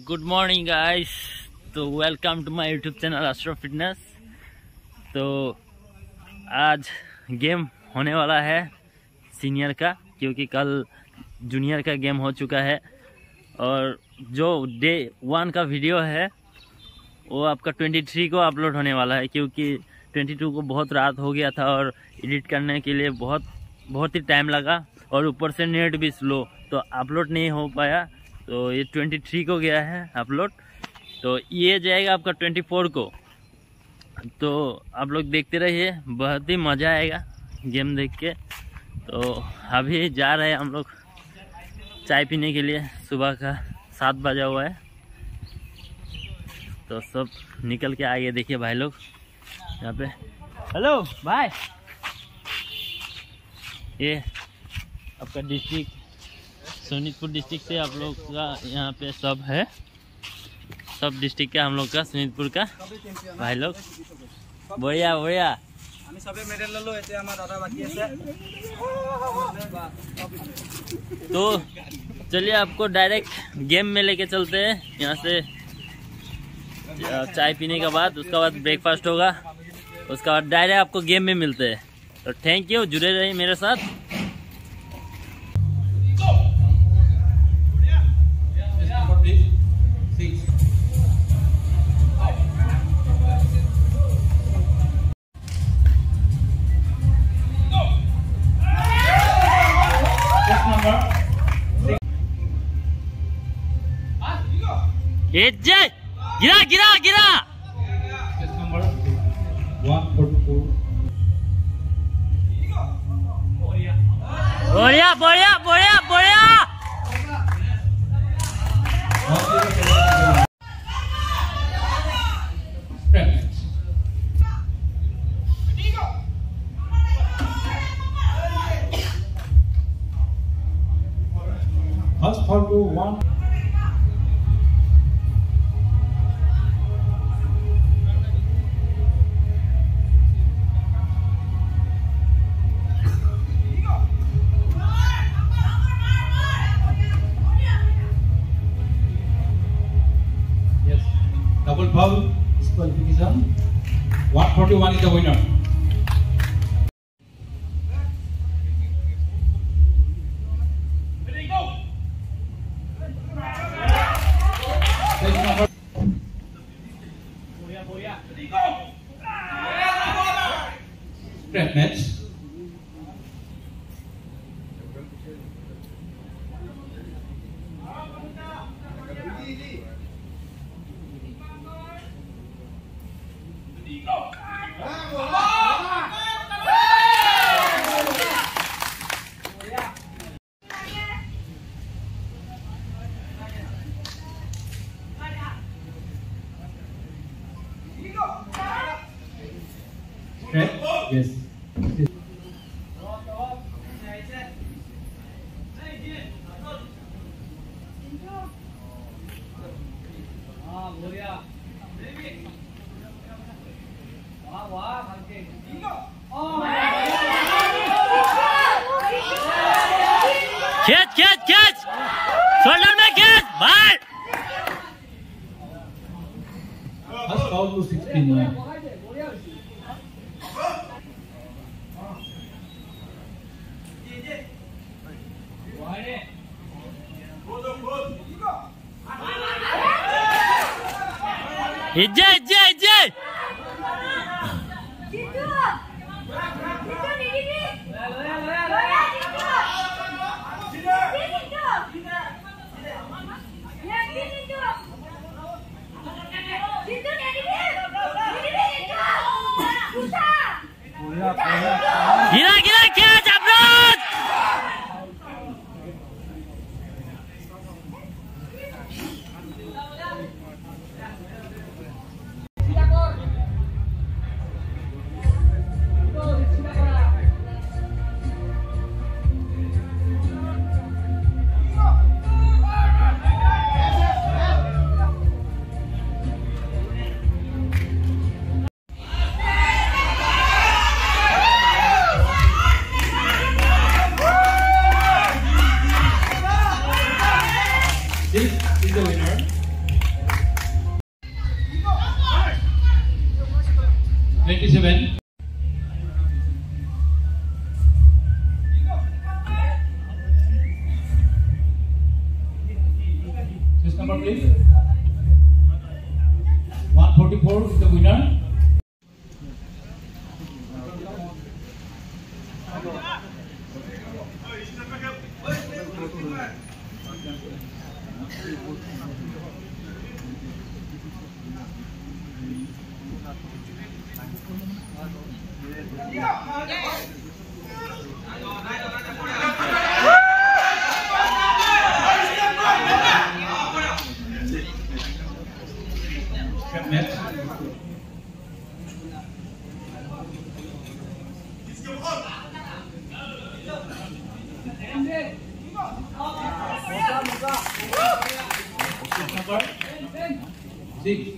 Good morning guys. तो welcome to my YouTube channel Astro Fitness. तो आज game होने वाला है सीनियर का, क्योंकि कल जूनियर का गेम हो चुका है। और जो डे 1 का वीडियो है वो आपका 23 को अपलोड होने वाला है, क्योंकि 22 को बहुत रात हो गया था और एडिट करने के लिए बहुत ही टाइम लगा, और ऊपर से नेट भी स्लो, तो अपलोड नहीं हो पाया। तो ये 23 को गया है अपलोड, तो ये जाएगा आपका 24 को। तो आप लोग देखते रहिए, बहुत ही मज़ा आएगा गेम देख के। तो अभी जा रहे हैं हम लोग चाय पीने के लिए। सुबह का 7 बजा हुआ है, तो सब निकल के आगे देखिए भाई लोग यहाँ पे। हेलो भाई, ये आपका डिस्ट्रिक्ट सोनीतपुर डिस्ट्रिक्ट से आप लोग का यहाँ पे सब है, सब डिस्ट्रिक्ट का हम लोग का सोनीतपुर का भाई लोग। बढ़िया बढ़िया। तो चलिए आपको डायरेक्ट गेम में लेके चलते हैं। यहाँ से चाय पीने के बाद उसका बाद ब्रेकफास्ट होगा, उसका बाद डायरेक्ट आपको गेम में मिलते हैं। तो थैंक यू, जुड़े रहिए मेरे साथ। गिरा गिरा गिरा। बढ़िया बढ़िया बढ़िया बढ़िया। First ball to 1. Yes, double ball disqualification. 141 is the winner. Straight match. Straight. Yes. खेच खेच खेच, शोल्डर में खेच भाई। First ball to 16. इज्जे इज्जे इज्जे। गिरा गिरा catch Afroz. 147. This number, please. 144 is the winner. Next. Number 6.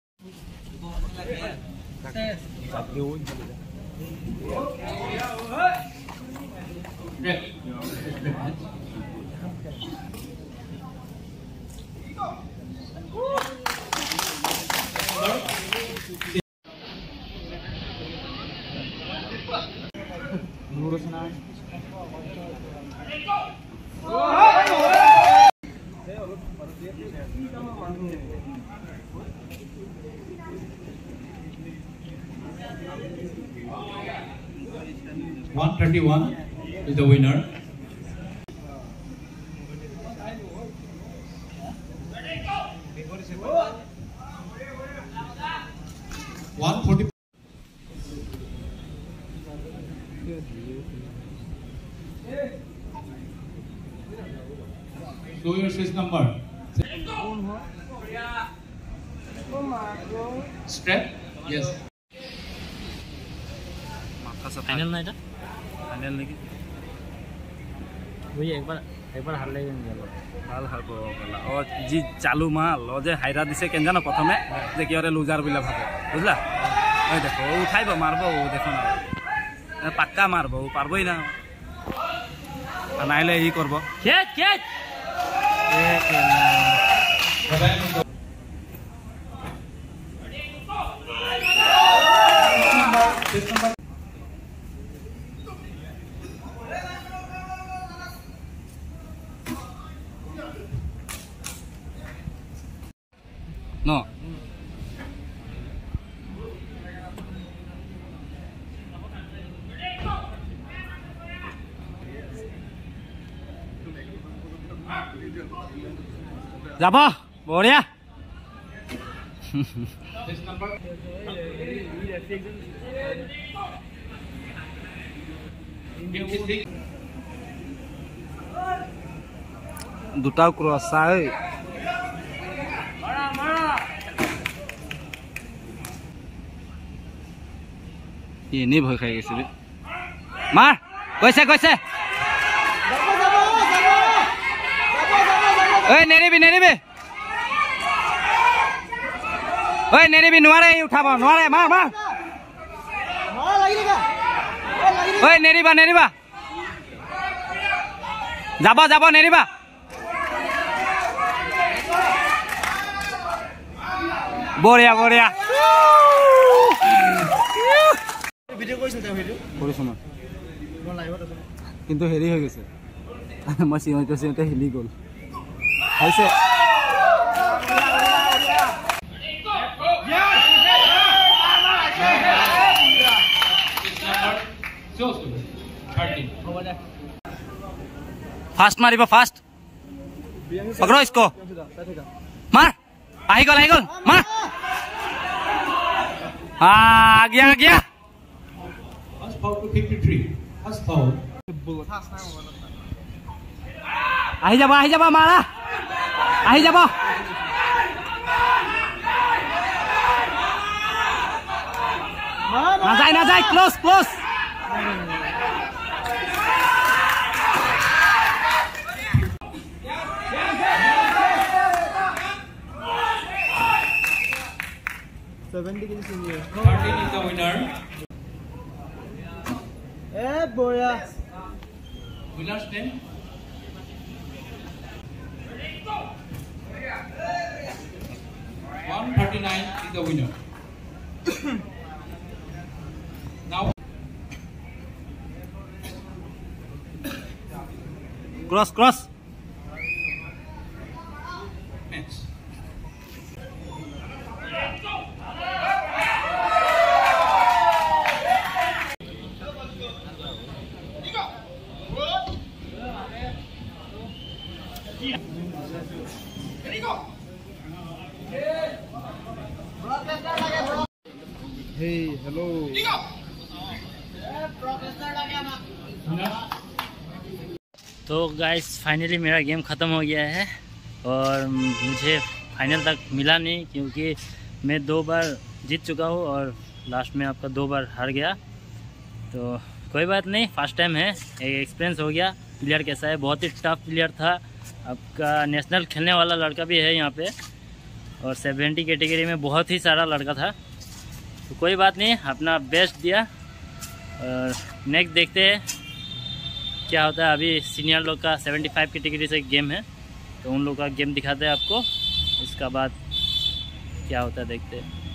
$131 is the winner. $140. Show your series number. Strap? Yes. Final ना এটা फाइनल নেকি ওই একবার হারলে ভাল হারব বলা ও জি চালু মাল ও যে হাইরা দিছে কেন জানো প্রথমে যে কি ওরে লুজার বলে ভাবে বুঝলা ওই দেখো ও উঠাইব মারবো ও দেখো না পাক্কা মারবো ও পারবই না নাইলে ই করব ক্যাচ ক্যাচ No. যাব বঢ়িয়া দুটাও ক্রস চাই এনেই ভয় খাই গৈছে মাৰ কৈছে কৈছে ঐ নেৰিবি নেৰিবি ঐ নেৰিবি নোৱাৰে উঠাব নোৱাৰে মাৰ মাৰ ঐ নেৰিবা নেৰিবা যাব যাব নেৰিবা বঢ়িয়া বঢ়িয়া কিন্তু হেৰি হৈ গৈছে মই চিঞৰতে চিঞৰতে হিলি গ'ল হৈছে ফাষ্ট মাৰিব ফাষ্ট পকড়ো इसको মাৰ আহি গ'ল মাৰ आ गया First foul to 53. First foul. আহি যাব মাৰা আহি যাব নাযায় close close $13 is the winner. Winner's name? $139 is the winner. Cross cross. Next. Hey, hello. तो गाइस फाइनली मेरा गेम ख़त्म हो गया है और मुझे फाइनल तक मिला नहीं, क्योंकि मैं 2 बार जीत चुका हूँ और लास्ट में आपका 2 बार हार गया। तो कोई बात नहीं, फर्स्ट टाइम है, एक एक्सपीरियंस हो गया। प्लेयर कैसा है, बहुत ही टफ प्लेयर था। आपका नेशनल खेलने वाला लड़का भी है यहाँ पे, और 70 कैटेगरी में बहुत ही सारा लड़का था। तो कोई बात नहीं, अपना बेस्ट दिया और नेक्स्ट देखते हैं क्या होता है। अभी सीनियर लोग का 75 कैटेगरी से गेम है, तो उन लोग का गेम दिखाते हैं आपको, उसका बाद क्या होता है देखते हैं।